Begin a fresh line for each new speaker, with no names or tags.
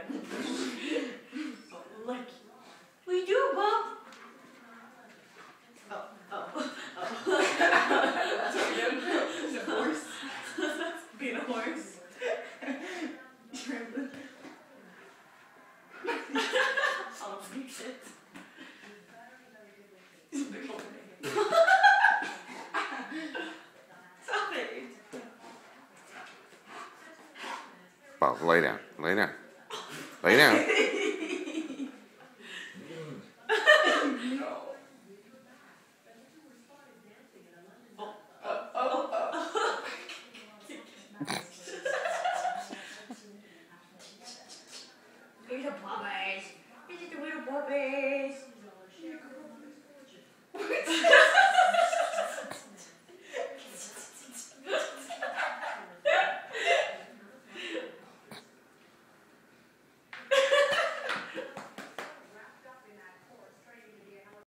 Like, what do you do, Beau? Oh. That's what you're doing? The horse? Being a horse? Oh, big shit. He's a big old man. Stop it.
Beau, lay down. Lay down. Lay down.